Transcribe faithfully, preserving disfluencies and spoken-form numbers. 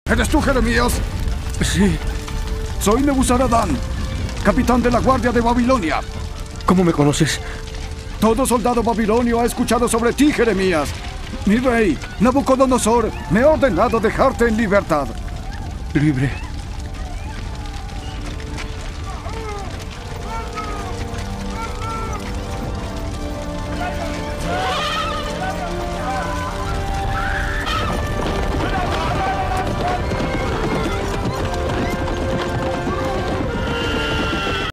¿Eres tú, Jeremías? Sí. Soy Nebuzaradán, capitán de la Guardia de Babilonia. ¿Cómo me conoces? Todo soldado babilonio ha escuchado sobre ti, Jeremías. Mi rey, Nabucodonosor, me ha ordenado dejarte en libertad. Libre.